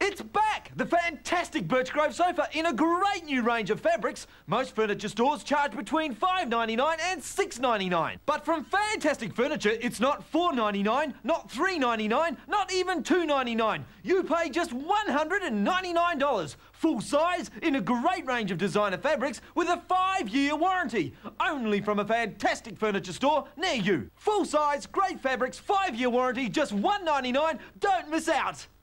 It's back! The fantastic Birchgrove sofa in a great new range of fabrics. Most furniture stores charge between $5.99 and $6.99. But from Fantastic Furniture, it's not $4.99, not $3.99, not even $2.99. You pay just $199. Full size in a great range of designer fabrics with a 5-year warranty. Only from a Fantastic Furniture store near you. Full size, great fabrics, 5-year warranty, just $199. Don't miss out.